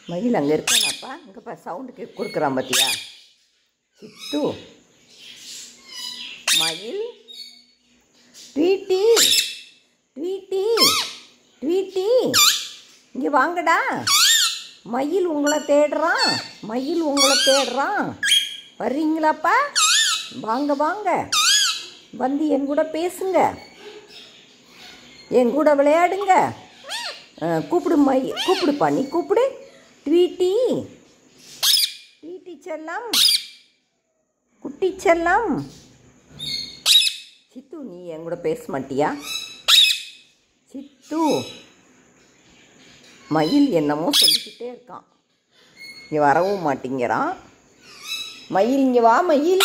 மயில் அங்கே இருக்கானாப்பா? இங்கேப்பா சவுண்டுக்கு கொடுக்குறான் பார்த்தியா? சித்து மயில் ட்வீட்டி ட்வீட்டி ட்வீட்டி இங்கே வாங்கடா. மயில் உங்களை தேடுறான், மயில் உங்களை தேடுறான். வர்றீங்களாப்பா? வாங்க வாங்க, வந்து என் கூட பேசுங்க, என் கூட விளையாடுங்க. கூப்பிடு மயில், கூப்பிடுப்பா, நீ கூப்பிடு. ட்வீட்டி ட்வீட்டி செல்லம், குட்டி செல்லம். சித்து நீ என் கூட பேச மாட்டியா? சித்து மயில் என்னமோ சொல்லிக்கிட்டே இருக்கான், இங்கே வரவும் மாட்டேங்கிறான். மயில் இங்கே வா மயில்.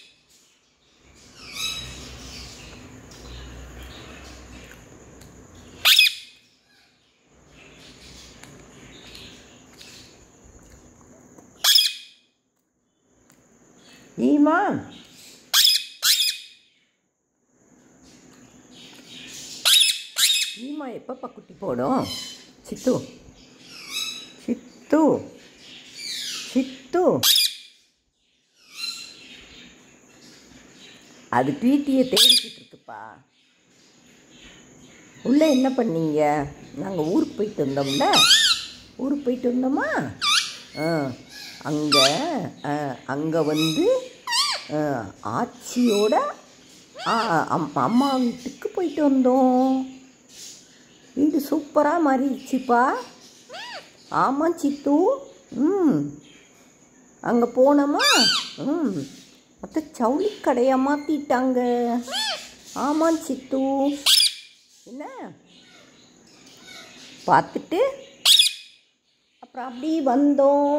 ஈமா ஈமா எப்பப்பா குட்டி போடும்? சித்து சித்து சித்து அது ட்வீட்டியை தேடிக்கிட்டு இருக்குப்பா. உள்ளே என்ன பண்ணீங்க? நாங்கள் ஊருக்கு போயிட்டு வந்தோம்ல, ஊருக்கு போயிட்டு வந்தோமா? அங்கே வந்து ஆச்சியோட அம்மா வீட்டுக்கு போயிட்டு வந்தோம். வீடு சூப்பராக மாறிடுச்சுப்பா. ஆமாம் சித்து. அங்கே போனோமா? மற்ற ஜவுளி கடையை மாற்றிட்டாங்க. ஆமாம் சித்து. என்ன பார்த்துட்டு அப்புறம் அப்படி வந்தோம்.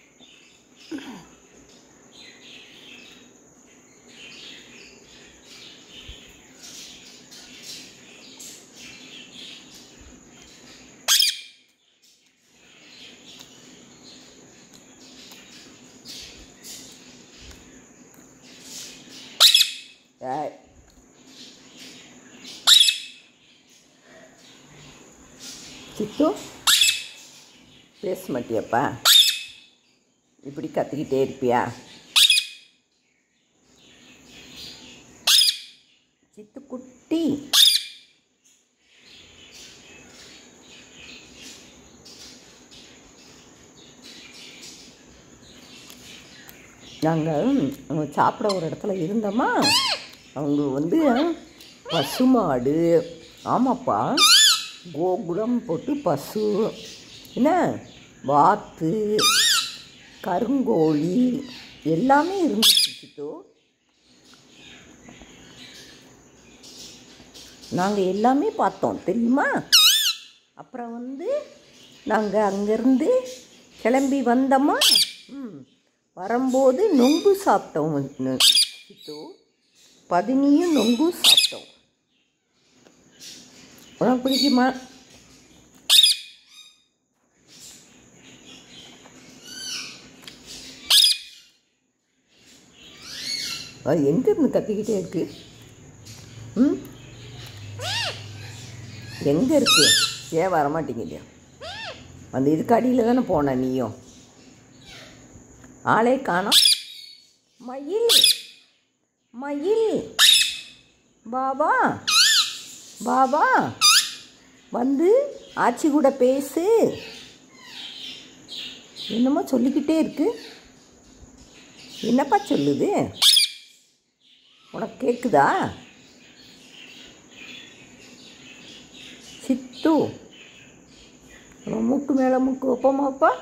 சித்து பேச மாட்டியப்பா? இப்படி கத்திக்கிட்டே இருப்பியா? சித்து குட்டி நாங்கள் சாப்பிட ஒரு இடத்துல இருந்தோமா, அவங்க வந்து பசுமாடு, ஆமாப்பா, கோகுலம் போட்டு பசு, என்ன வாத்து, கருங்கோழி எல்லாமே இருந்துச்சு சித்து. நாங்கள் எல்லாமே பார்த்தோம் தெரியுமா? அப்புறம் வந்து நாங்கள் அங்கேருந்து கிளம்பி வந்தோமா, வரும்போது நொங்கு சாப்பிட்டோம் சித்து. பதினியும் நொங்கு சாப்பிட்டோம். உனக்கு பிடிக்குமா? அது எங்கேருந்து கத்திக்கிட்டே இருக்கு? எங்கே இருக்கு? ஏன் வரமாட்டேங்குது? அந்த இதுக்கு அடியில் தானே போன நீயும். ஆளே காணோம். மயில் மயில் பாபா பாபா வந்து ஆச்சி கூட பேசு. என்னமோ சொல்லிக்கிட்டே இருக்கு. என்னப்பா சொல்லுது? உனக்கு கேட்குதா? சித்து மூக்கு மேலே மூக்கு வைப்போமாப்பா?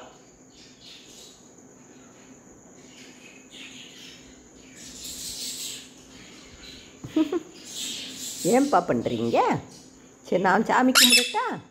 ஏன்பா பண்ணுறீங்க? சரி நான் சாமி கும்பிடட்டா?